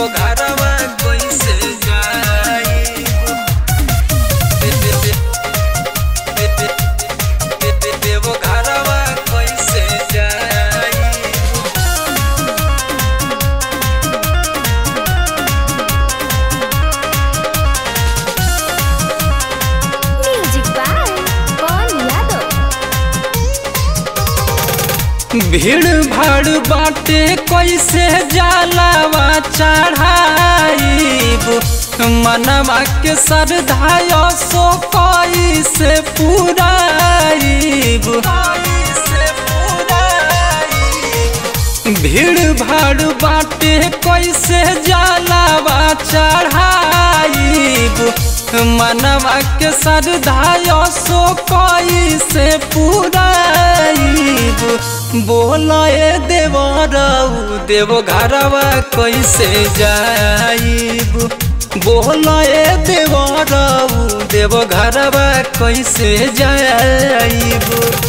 देवो घरवा कैसे जाई देवो घरवा कैसे जाई। Music by Pawan Yadav. भीड़ भाड़ बाटे कैसे जलावा चढ़ाईब मनवा के श्रद्धा सो कैसे पुराईब। भीड़ भाड़ बाटे कैसे जलावा चढ़ाईब मनवा के श्रद्धा सो कैसे पुराईब। बोलाए देवरऊ देवो घरवा कैसे जाईब। बोलाए देवरऊ देवो घरवा कैसे जाईब।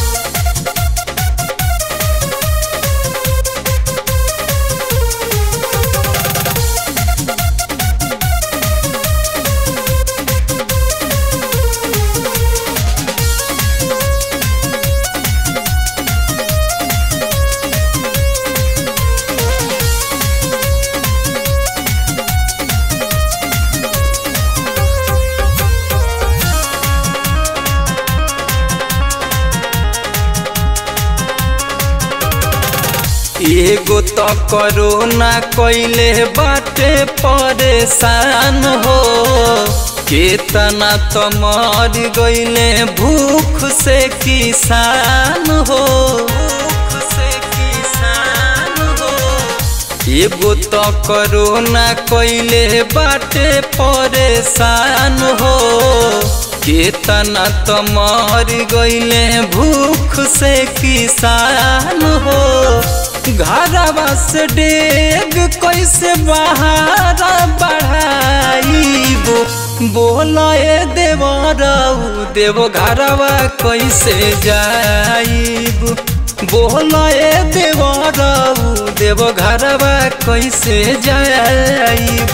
एगो तो कोरोना कैले बाटे परेशान हो केतना तो मर गईले भूख से किसान हो। एगो तो कोरोना कैले बाटे परेशान हो केतना तो मर गईले भूख से किसान हो। घरवा से डेग कैसे बाहर बढ़ाईब। बोलाए देवरऊ देवो घरवा कैसे जाईब। बोलाए देवरऊ देवो घरवा कैसे जाईब।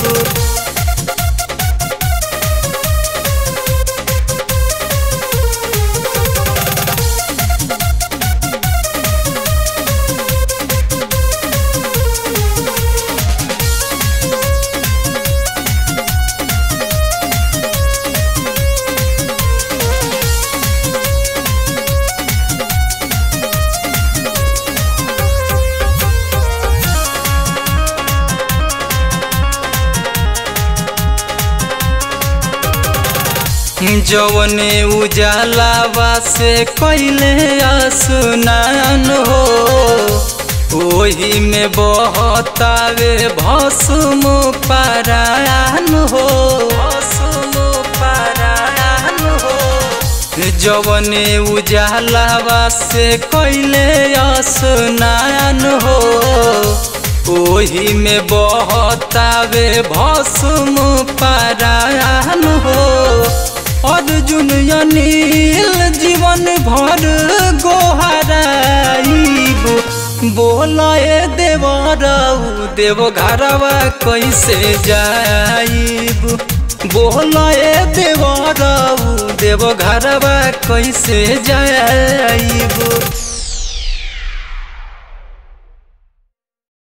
जवने उजालावा से कैले स्नान हो ओही में बहतावे भस्म परायण हो। जवने उजालावा से कैले स्नान हो ओही में बहतावे भस्म परायण हो। अर्जुन अनिल जीवन भर गोहराईब। बोलाए देवरऊ देवो घरवा कैसे जाईब। बोलाए देवरऊ देवो घरवा कैसे जाईब।